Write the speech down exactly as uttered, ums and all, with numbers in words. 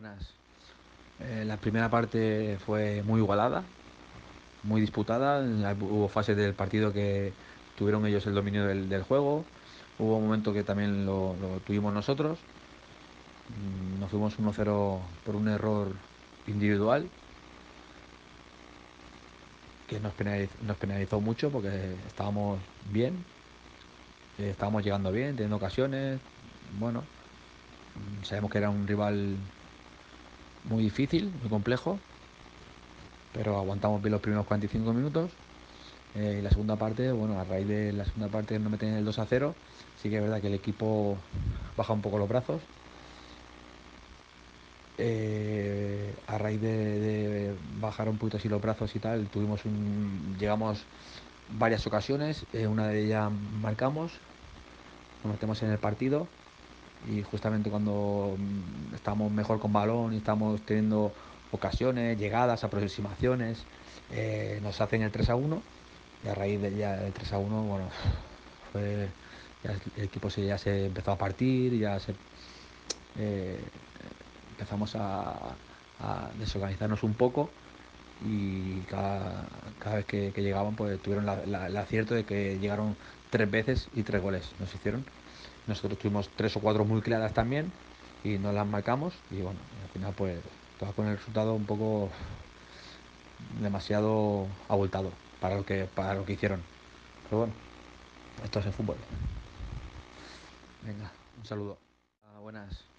Buenas. Eh, la primera parte fue muy igualada, muy disputada. Hubo fases del partido que tuvieron ellos el dominio del, del juego. Hubo un momento que también lo, lo tuvimos nosotros. Mm, Nos fuimos uno cero por un error individual que nos penaliz- nos penalizó mucho porque estábamos bien, eh, estábamos llegando bien, teniendo ocasiones. Bueno, mm, sabemos que era un rival muy difícil, muy complejo, pero aguantamos bien los primeros cuarenta y cinco minutos. Eh, y la segunda parte, bueno, a raíz de la segunda parte no meten el dos a cero, sí que es verdad que el equipo baja un poco los brazos. Eh, a raíz de, de bajar un poquito así los brazos y tal, tuvimos un, llegamos varias ocasiones, eh, una de ellas marcamos, nos metemos en el partido y justamente cuando mm, estamos mejor con balón y estamos teniendo ocasiones, llegadas, aproximaciones, eh, nos hacen el tres a uno y a raíz de ya el tres a uno, bueno, fue, ya el equipo se, ya se empezó a partir, ya se, eh, empezamos a, a desorganizarnos un poco y cada, cada vez que, que llegaban pues tuvieron la, la, el acierto de que llegaron tres veces y tres goles nos hicieron. Nosotros tuvimos tres o cuatro muy claras también y no las marcamos y bueno, al final pues todo con el resultado un poco demasiado abultado para lo que, para lo que hicieron. Pero bueno, esto es el fútbol. Venga, un saludo. Ah, buenas.